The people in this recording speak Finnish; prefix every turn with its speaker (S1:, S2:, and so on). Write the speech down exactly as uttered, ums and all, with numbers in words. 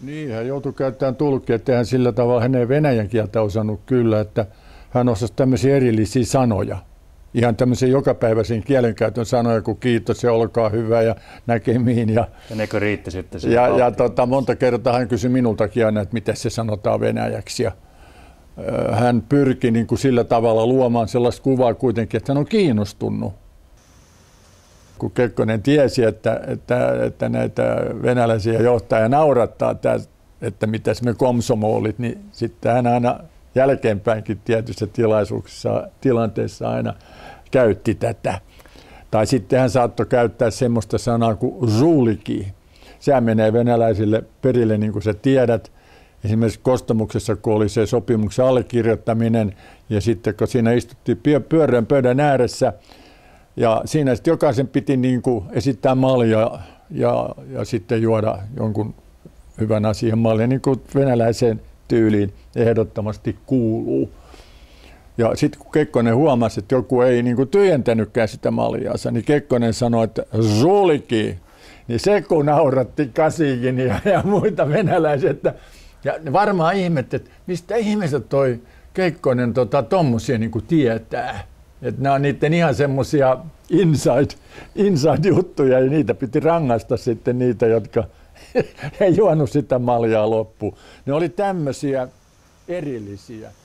S1: Niin, hän joutui käyttämään tulkkia, että hän sillä tavalla hän ei venäjän kieltä osannut kyllä, että hän osasi tämmöisiä erillisiä sanoja. Ihan tämmöisen jokapäiväisen kielenkäytön sanoja kuin kiitos ja olkaa hyvä ja näkemiin. Ja,
S2: ja nekö riitti sitten?
S1: Ja, ja tota, monta kertaa hän kysyi minultakin aina, että miten se sanotaan venäjäksi. Ja, äh, hän pyrki niin kuin sillä tavalla luomaan sellaista kuvaa kuitenkin, että hän on kiinnostunut. Kun Kekkonen tiesi, että, että, että näitä venäläisiä johtajia naurattaa, että mitäs me komsomolit, niin sitten hän aina jälkeenpäinkin tietyissä tilaisuuksissa, tilanteissa aina käytti tätä. Tai sitten hän saattoi käyttää semmoista sanaa kuin žuliki. Sehän menee venäläisille perille, niin kuin sä tiedät. Esimerkiksi Kostamuksessa, kun oli se sopimuksen allekirjoittaminen, ja sitten kun siinä istuttiin pyöreän pöydän ääressä, ja siinä sitten jokaisen piti niin kuin esittää malja ja, ja sitten juoda jonkun hyvän asian malja, niin kuin venäläiseen tyyliin ehdottomasti kuuluu. Ja sitten kun Kekkonen huomasi, että joku ei niin kuin tyhjentänytkään sitä maljaansa, niin Kekkonen sanoi, että žuliki. Niin se kun nauratti Kasikin ja, ja muita venäläisiä, että ja ne varmaan ihmettä, että mistä ihmiset toi Kekkonen tota, tommosia niin kuin tietää. Että nämä on niiden ihan semmoisia inside, inside-juttuja ja niitä piti rangaista sitten niitä, jotka ei juonut sitä maljaa loppuun. Ne oli tämmöisiä erillisiä.